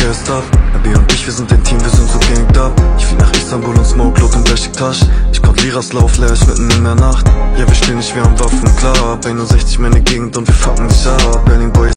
gassed up. Nabi und ich, wir sind ein Team, wir sind so ganged up. Ich flieg nach Istanbul und smoke Lot in Besiktas. Ich konnt Liras Lauflash mitten in der Nacht. Ja, wir stehen nicht, wir haben Waffen, klar. Ab 61 meine Gegend und wir fucken dich ab. Berlin Boy